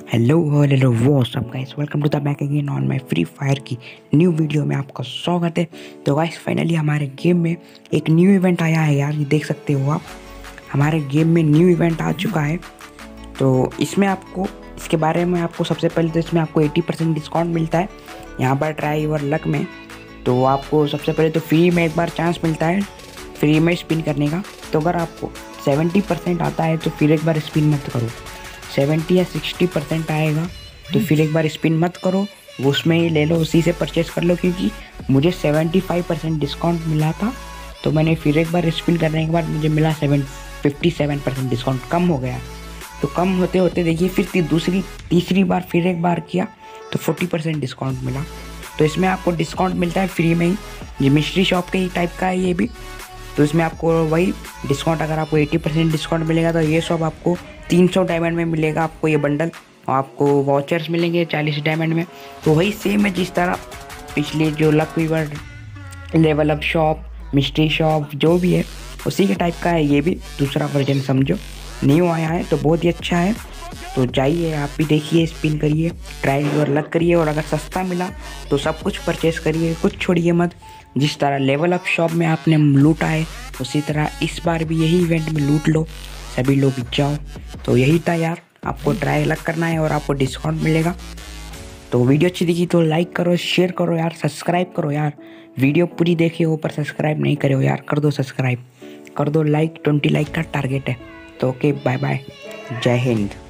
Hello hello what's up guys, welcome to the back again on my Free Fire की new video में आपका स्वागत है। तो गाइस फाइनली हमारे गेम में एक न्यू इवेंट आया है यार, ये देख सकते हो आप। हमारे गेम में न्यू इवेंट आ चुका है। तो इसमें आपको इसके बारे में आपको सबसे पहले तो इसमें आपको 80% डिस्काउंट मिलता है यहाँ पर ट्राई योर लक में। तो आपको सबसे पहले तो फ्री में एक बार चांस मिलता है फ्री में स्पिन करने का। तो अगर आपको 70% आता है तो फिर एक बार स्पिन मत करो, 70 या 60% आएगा तो फिर एक बार स्पिन मत करो, वो उसमें ही ले लो, उसी से परचेज़ कर लो। क्योंकि मुझे 75% डिस्काउंट मिला था, तो मैंने फिर एक बार स्पिन करने के बाद मुझे मिला 57% डिस्काउंट कम हो गया। तो कम होते होते देखिए फिर तीसरी बार फिर एक बार किया तो 40% डिस्काउंट मिला। तो इसमें आपको डिस्काउंट मिलता है फ्री में ही। ये मिस्ट्री शॉप के ही टाइप का है ये भी। तो इसमें आपको वही डिस्काउंट, अगर आपको 80% डिस्काउंट मिलेगा तो ये सब आपको 300 डायमंड में मिलेगा आपको ये बंडल, और आपको वाउचर्स मिलेंगे 40 डायमंड में। तो वही सेम है जिस तरह पिछले जो luck weaver, level up shop, mystery shop जो भी है उसी के टाइप का है ये भी। दूसरा वर्जन समझो न्यू आया है तो बहुत ही अच्छा है। तो जाइए आप भी देखिए, स्पिन करिए, ट्राई और लक करिए, और अगर सस्ता मिला तो सब कुछ परचेस करिए, कुछ छोड़िए मत। जिस तरह लेवल अप शॉप में आपने लूटा है उसी तरह इस बार भी यही इवेंट में लूट लो, सभी लोग जाओ। तो यही था यार, आपको ट्राई लक करना है और आपको डिस्काउंट मिलेगा। तो वीडियो अच्छी दिखी तो लाइक करो, शेयर करो यार, सब्सक्राइब करो यार। वीडियो पूरी देखिए ऊपर सब्सक्राइब नहीं करे हो यार, कर दो सब्सक्राइब, कर दो लाइक, 20 लाइक का टारगेट है। तो ओके, बाय बाय, जय हिंद।